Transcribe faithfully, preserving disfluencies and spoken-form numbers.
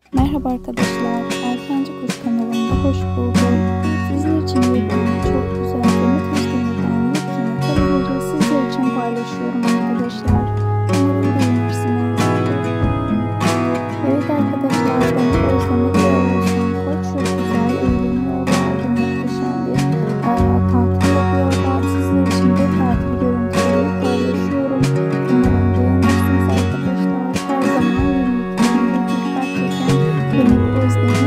Merhaba arkadaşlar, Erkenci Kuş kanalımda hoş bulduk. Sizler için yepyeni çok güzel Demet Özdemir'den yepyeni kareleri sizler için paylaşıyorum arkadaşlar. Umarım beğenirsiniz. Evet arkadaşlar, Demet Özdemir ve Oğuzhan Koç çok güzel eğleniyorlar. Muhteşem bir e, tatil yapıyorlar. Sizler için de tatil görüntüleri paylaşıyorum. Umarım beğenirsiniz arkadaşlar. Her zaman yeniliklerinde dikkat çeken Demet Özdemir